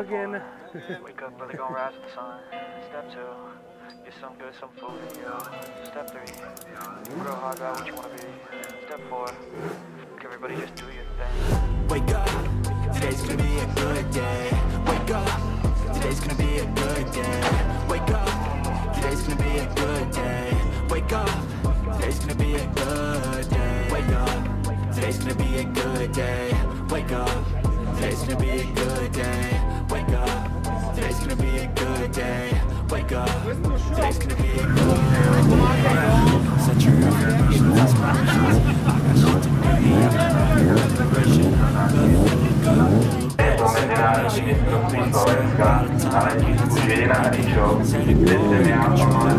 again. Wake up, brother, gonna rise with the sun. Step 2, get some good, some food in you. Step 3, grow hard about what you wanna be. Step 4, everybody just do your thing. Wake up, today's gonna be a good day. Wake up, today's gonna be a good day. Wake up, today's gonna be a good day. Wake up, today's gonna be a good day. Wake up, today's gonna be a good day. Wake up, today's gonna be a good day. Wake up, today's gonna be a good day. Wake up, today's gonna be a good day. Set your affirmations, aspirations. I got shit to be, I got inspiration. Mezinárodní mistrovství Slovenska na letisku Židy na Hřišov, kde se vyjádřilo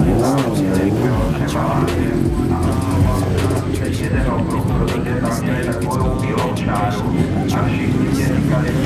jeden okruh, protože tam měli takovou bílou čáru a všichni mě říkali, že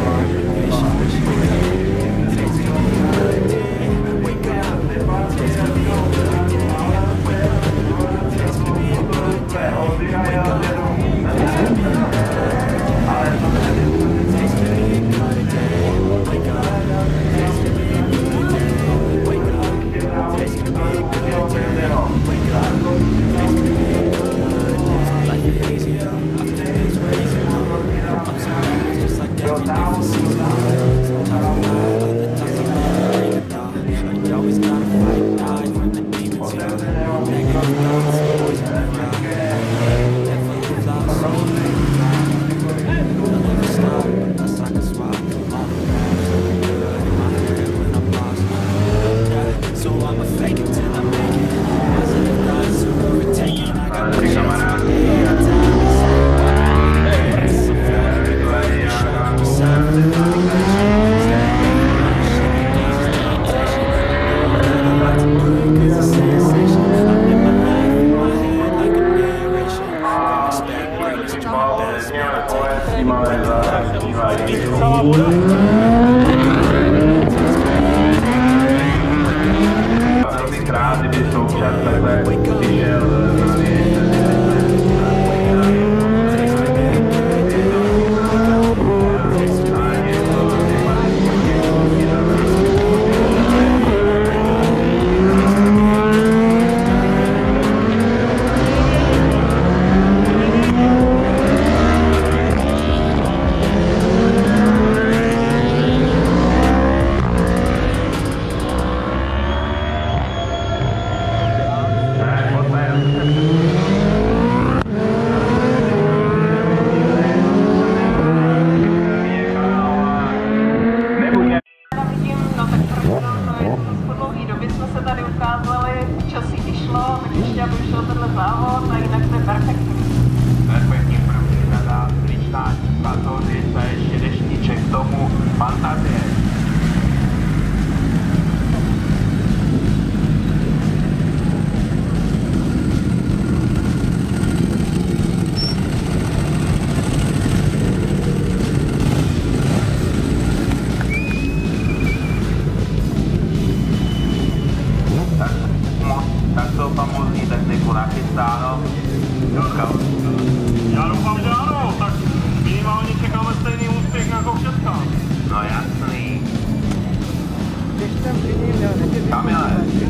já doufám, že ano, tak minimálně čekáme stejný úspěch jako všechno. No jasný. Kamile.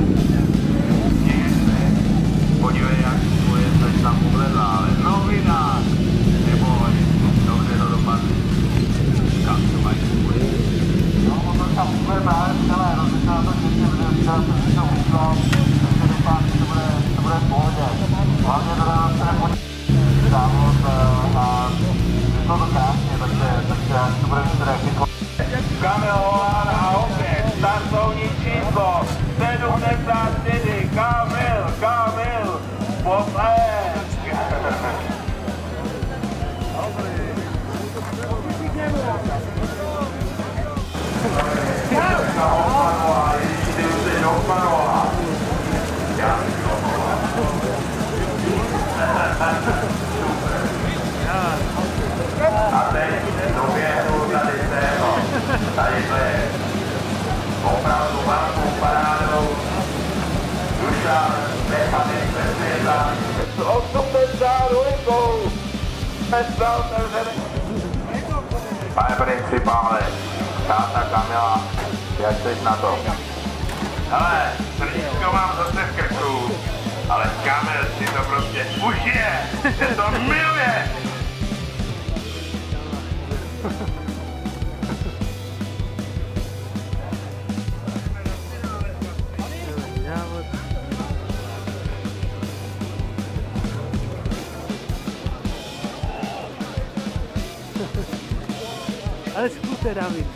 Podívej, jak tvoje seč tam uvedla, ale novinář. Neboj, dobře to dopadne. Kam to mají kvůli? No, to tam uvedla, ale rozlišná to, že se bude říkat, že to udělám, takže doufám, že to bude v pohodě. Hlavně teda nám se nepodívá závod a vyšlo to krásně, takže až to bude mít teda jako... Kamil Holán a opět startovní číslo 74, Kamil, potlesk. A teď doběhnu tady z tého. Tady to je opravdu velkou parádou. Dušan Stefanik Vesvěta s 82. Pane principále, táta Kamila, jak jsi na to? Hele, srdíčko mám zase v krku, ale Kamil si to prostě užije, že to miluje! Ale skuter, David.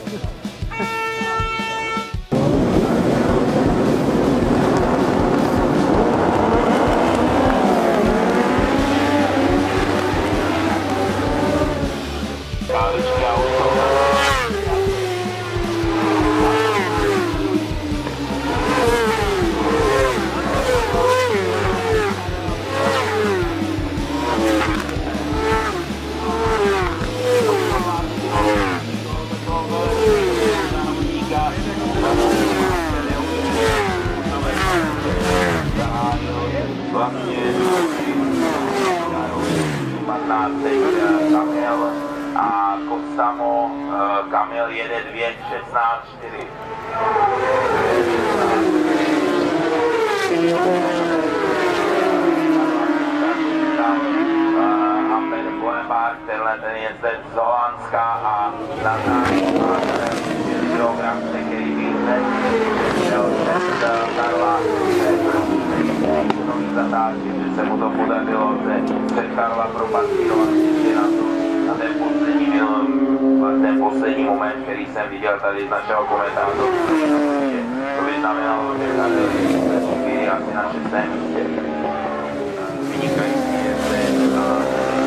Kamil a Kostamo, Kamil jede 2.16.4. Amber Boulevard, tenhle ten jezdec z Holandska a na kilogram překyry více, Karla zatáčky, že se mu to podařilo před Karla propastírovat na ten poslední moment, který jsem viděl tady z našeho komentáře, to by znamenalo, že tady je asi na 6. místě. Vynikající jezdec a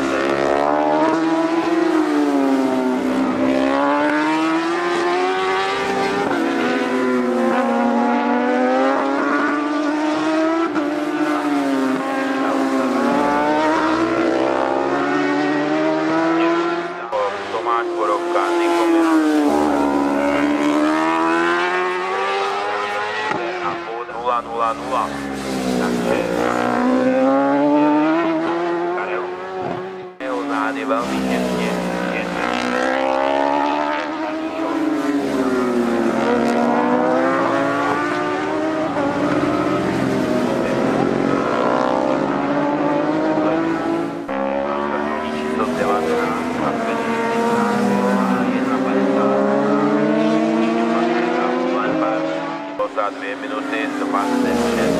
Karel zády velmi těsně. Za 2 minuty 26.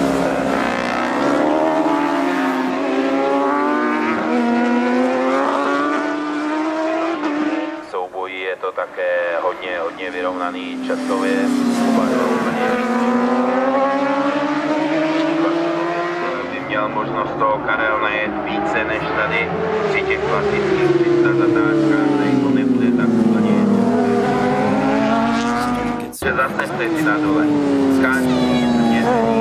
Souboji je to také hodně vyrovnaný časově. By měl možnost toho Karel najet více než tady při těch klasických 300 zatáčkách, tady to nebude tak úplně. Zase vteřina dole. Skáčí, jezdení,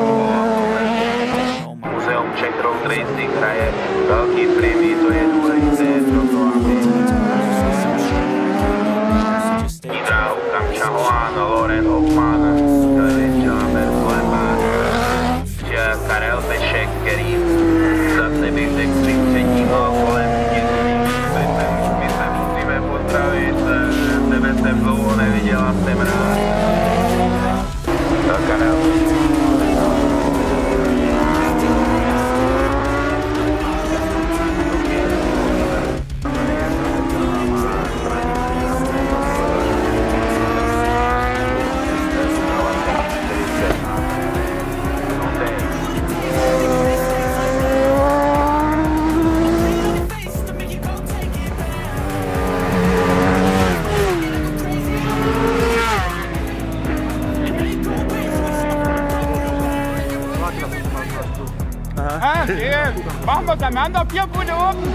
Muzeum Czech Road Racing hraje velký prémii, to je důležité pro to, aby dráhu Kamča Hoán, Loren Hoffman, Čelámer Boulevard, Karel Bešek, který zase bych řekl svým třetím kolem my se musíme pozdravit, tebe jsem dlouho neviděla, jsem rád. Karel. Okay, machen wir auseinander, 4 Pfunde oben.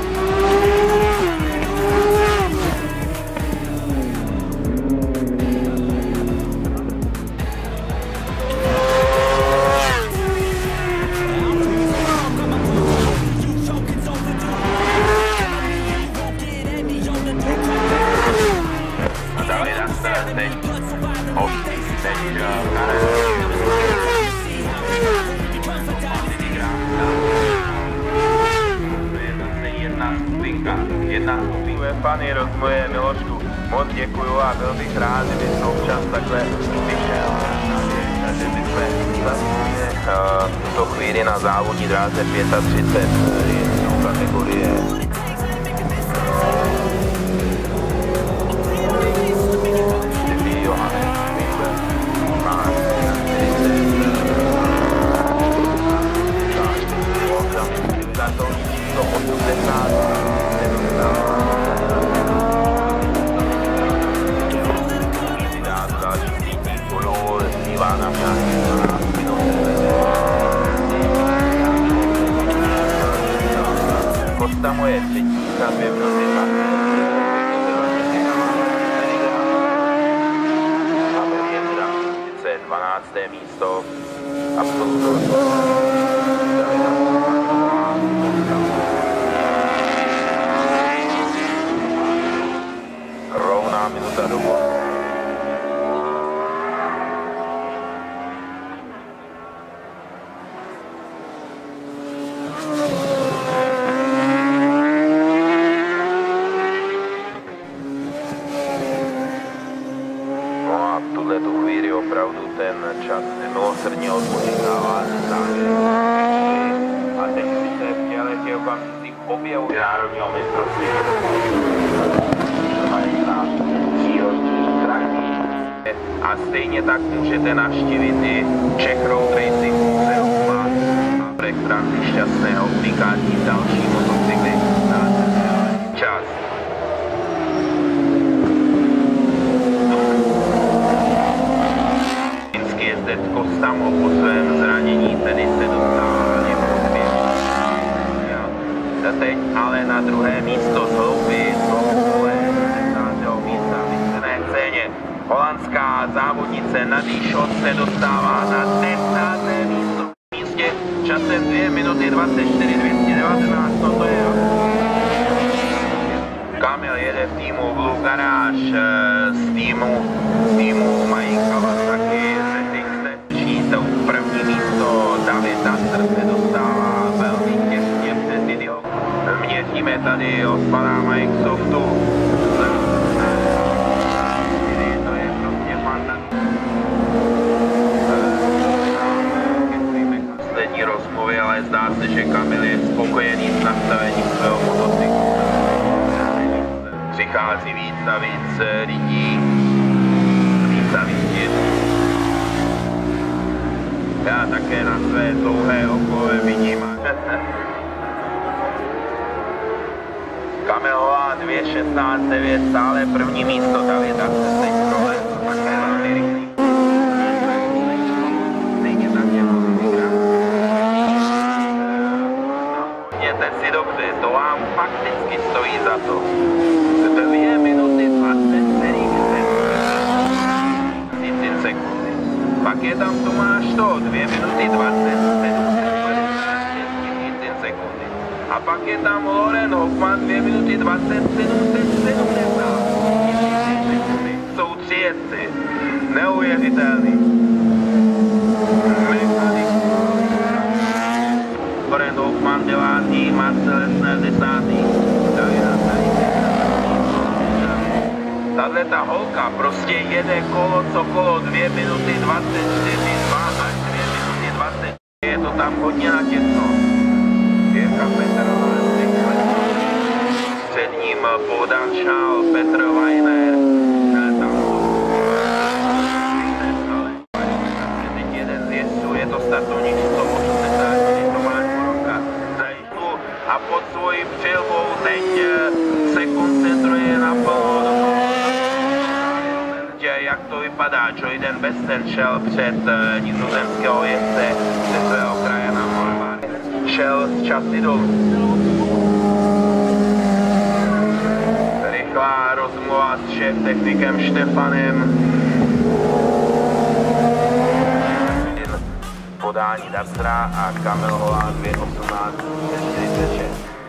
Jedna skupinka, moje Milošku. Moc děkuju a byl bych rád, kdyby se občas takhle vyšel. Takže my jsme v tuto chvíli na závodní dráze 35 kategorie. Kosta moje třetí za 2 minuty 12. místo. Absolutně. Rovná minuta do bodu. Tu chvíli opravdu ten čas nemilosrdně odpočítává se závěrem. A teď se v těch okamžicích objevu národního mistrovství. A stejně tak můžete navštívit i Czech Road Racing Muzeum a Brech Franty Šťastného, unikátní další motocykly. Čas. Kosta po svém zranění tedy se dostává teď ale na druhé místo z hloubky z 10. místa v vyšlené scéně. Holandská závodnice Nadie Schott se dostává na 10. místo v místě časem 2 minuty 24 219, no to je Kamil jede v týmu Blue Garage, z týmu mají Kawasaki první místo. David Duster se dostává velmi těsně před video. Měříme tady od pana Microsoftu. To je prostě fantastické. Poslední rozmluvy, ale zdá se, že Kamil je spokojený s nastavením svého motocyklu. Přichází víc a víc lidí. Víc a víc jezdí. Já také na své dlouhé oko vidím. Kamil Holland 2.16.9, stále první místo, Davida se teď prole, také velmi rychlý. Stejně tak jako Mějte si dobře, to vám fakticky stojí za to. 2 minuty 20 sekund. Pak je tam Tomáš to, 2 minuty 27 sekundy. A pak je tam Loren Hoffman, 2 minuty 27 sekundy. Jsou 3 jezdci. Neuvěřitelný. Loren Hoffman 9. Marcel Esner 10. Tahle ta holka prostě jede kolo co kolo 2 minuty 24, 2 až 2 minuty 20. Je to tam hodně natěsno. Jirka Petrová, před ním Bogdan Šál, Petr Weiner, teď jeden z jezdců, je to startovník 180, Tomáš Morovka, zajišťu a pod svojí přilbou teď se koncentruje na plno. Jak to vypadá, Joyden Besten šel před nizozemského jezdce ze svého kraje na Morvar. Šel z časy dolů. Rychlá rozmluva s šéf-technikem Štefanem. Podání Dastera a Kamil Holland 2.18.46.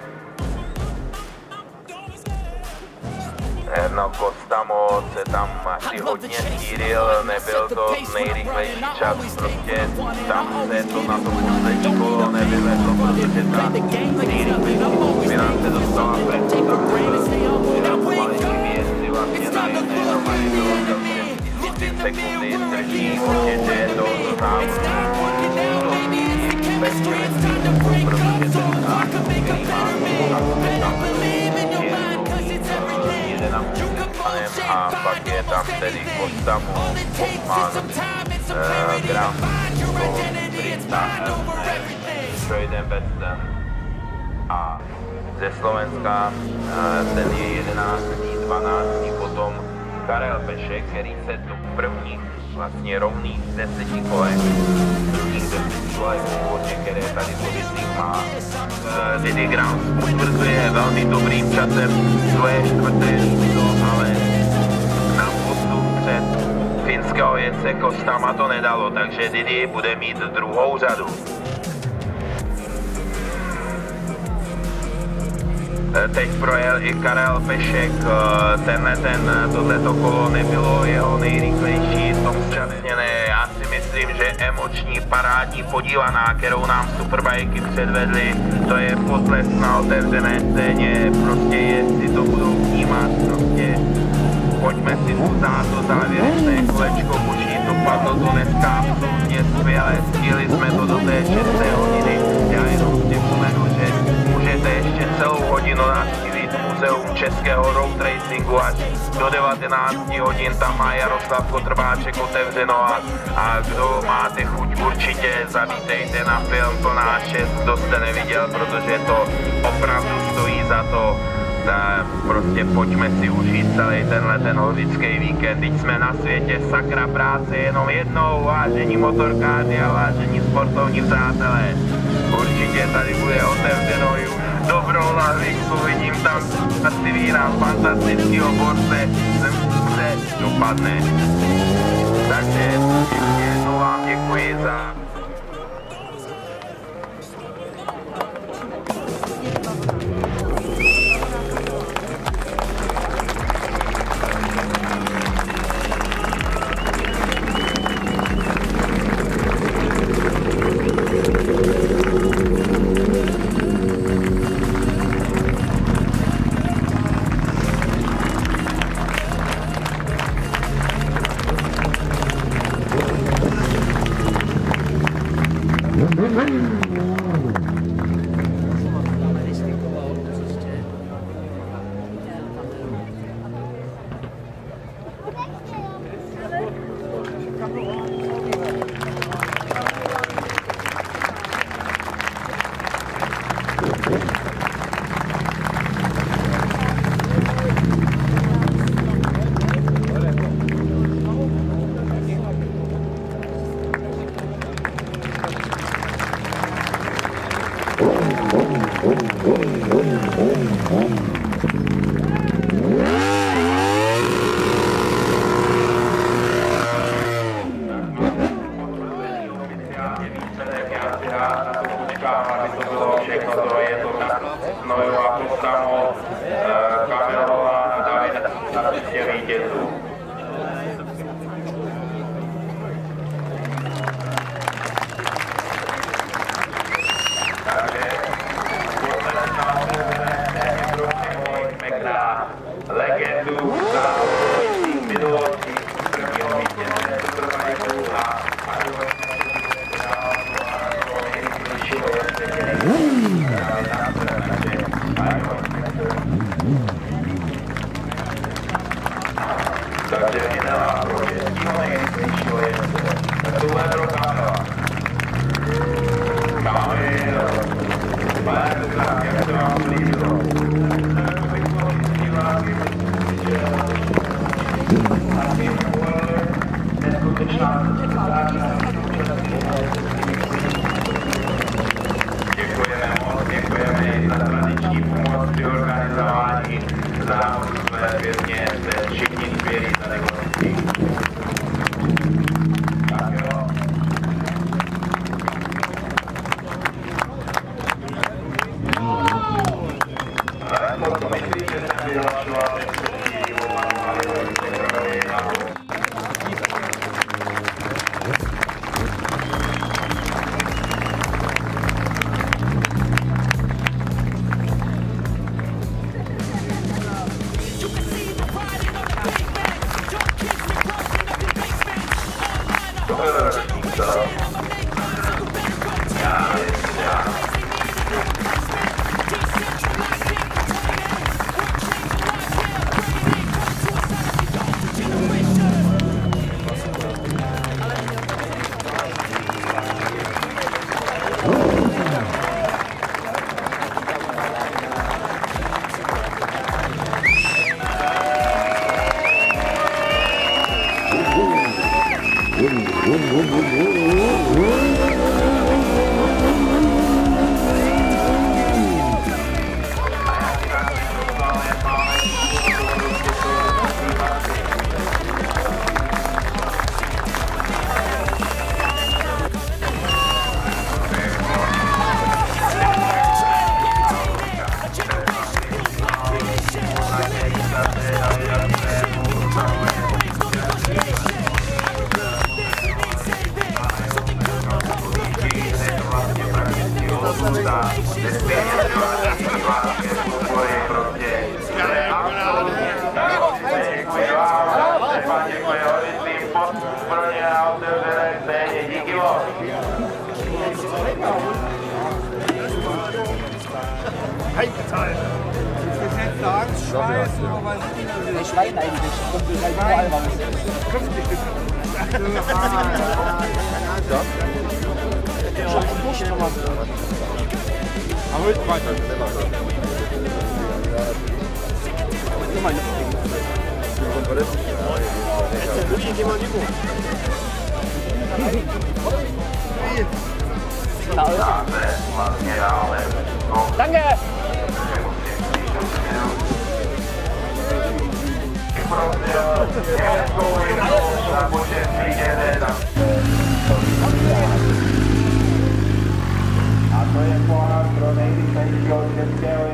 Erno Kostamo se tam asi hodně stýril, nebyl to nejrychlejší čas, prostě tam se to na to poslední kolo nevyvedlo, protože ta nejrychlejší skupina se dostala před tam, malý výjezdy vlastně na jedné hromadě bylo celkem 5 sekundy strží, prostě, že je to závodu. Bez čelestníků, protože ten závod, který má a pak je tam tedy Kostamu, Hoffman, Graf, Brinta, Schroeden Westen a ze Slovenska ten je 11. 12. potom Karel Pešek, který se do prvních vlastně rovných 10 kolek, druhých 10 kolek původně, které tady povědných má. Didi Graf potvrzuje velmi dobrým časem svoje 4. místo, ale na postup před finského jence Kostama to nedalo, takže Didi bude mít druhou řadu. Teď projel i Karel Pešek, tohleto kolo nebylo jeho nejrychlejší, v tom zčasněné. Já si myslím, že emoční parádní podívaná, kterou nám Superbajky předvedly, to je potlesk na otevřené scéně, prostě jestli to budou vnímat, prostě pojďme si tu dát to závěrečné kolečko, boží dopadlo to dneska absolutně skvěle, stihli jsme to do té 6. hodiny, já jenom si vzpomenu, že můžete ještě celou hodinu navštívit Muzeum českého road racingu až do 19 hodin, tam má Jaroslav Kotrváček otevřeno a kdo máte chuť, určitě zavítejte na film Plná 6, kdo jste neviděl, protože to opravdu stojí za to. Prostě pojďme si užít celý ten holický víkend, teď jsme na světě, sakra práce jenom jednou, vážení motorkáři a vážení sportovní přátelé. Určitě tady bude otevřeno i už dobrou lahvičku, vidím tam asi výraz fantastického borce, se dopadne. Takže ještě jednou vám děkuji za... Děkujeme za tradiční pomoc při organizování závodu své pěkně, se všichni skvělí za nekoností. Tak jo. Ale potom myslím, že jsem vyhlašoval třetí vývoj a Die Schweine eigentlich. Überall raus. 50 Stück. Aber heute weiter. Danke! A to je pohár pro nejrychlejšího českého